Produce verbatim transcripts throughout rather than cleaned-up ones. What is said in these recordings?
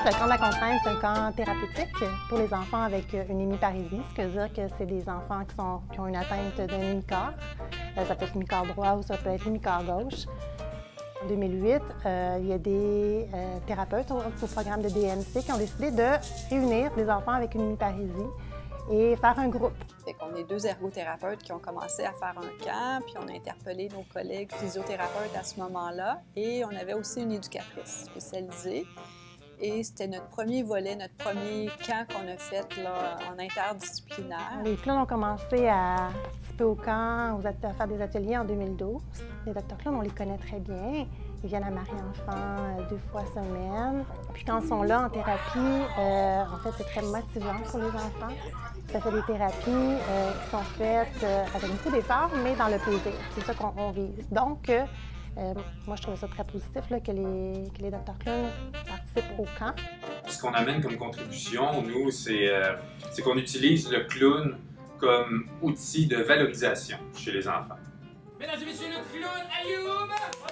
Le camp de la contrainte, c'est un camp thérapeutique pour les enfants avec une hémiparésie, ce qui veut dire que c'est des enfants qui, sont, qui ont une atteinte d'un hémiquart. Ça peut être hémiquart droit ou ça peut être hémiquart gauche. En deux mille huit, euh, il y a des euh, thérapeutes au, au programme de D M C qui ont décidé de réunir des enfants avec une hémiparésie et faire un groupe. Fait qu'on est deux ergothérapeutes qui ont commencé à faire un camp, puis on a interpellé nos collègues physiothérapeutes à ce moment-là, et on avait aussi une éducatrice spécialisée. Et c'était notre premier volet, notre premier camp qu'on a fait là, en interdisciplinaire. Les clowns ont commencé à participer au camp, à faire des ateliers en deux mille douze. Les docteurs clowns, on les connaît très bien. Ils viennent à Marie-Enfant deux fois semaine. Puis quand ils sont là en thérapie, euh, en fait, c'est très motivant pour les enfants. Ça fait des thérapies euh, qui sont faites euh, avec beaucoup d'efforts, mais dans le plaisir. C'est ça qu'on vise. Donc, euh, moi, je trouve ça très positif là, que, les, que les docteurs clowns participent au camp. Ce qu'on amène comme contribution, nous, c'est euh, qu'on utilise le clown comme outil de valorisation chez les enfants. Mesdames et messieurs, le clown Ayoub!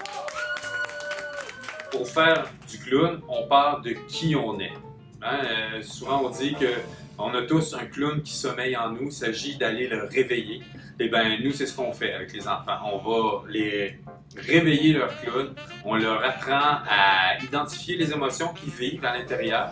Pour faire du clown, on part de qui on est. Hein? Euh, souvent, on dit qu'on a tous un clown qui sommeille en nous, il s'agit d'aller le réveiller. Et bien, nous, c'est ce qu'on fait avec les enfants. On va les réveiller leur clown, on leur apprend à identifier les émotions qu'ils vivent à l'intérieur.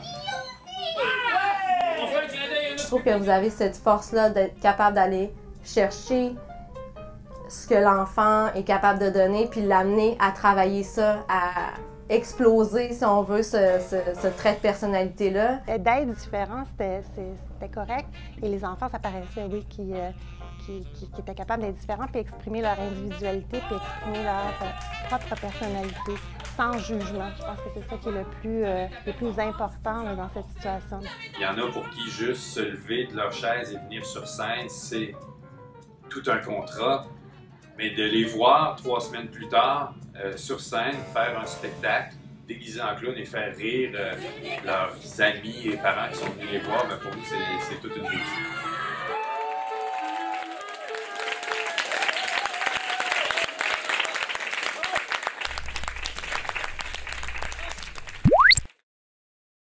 Je trouve que vous avez cette force-là d'être capable d'aller chercher ce que l'enfant est capable de donner, puis l'amener à travailler ça, à exploser, si on veut, ce, ce, ce trait de personnalité-là. D'être différent, c'était correct. Et les enfants, ça paraissait, oui, qui, euh, qui, qui, qui étaient capables d'être différents, puis exprimer leur individualité, puis exprimer leur euh, propre personnalité, sans jugement. Je pense que c'est ça qui est le plus, euh, le plus important là, dans cette situation. Il y en a pour qui juste se lever de leur chaise et venir sur scène, c'est tout un contrat. Mais de les voir trois semaines plus tard euh, sur scène, faire un spectacle déguisé en clown et faire rire euh, leurs amis et parents qui sont venus les voir, ben pour nous, c'est toute une réussite.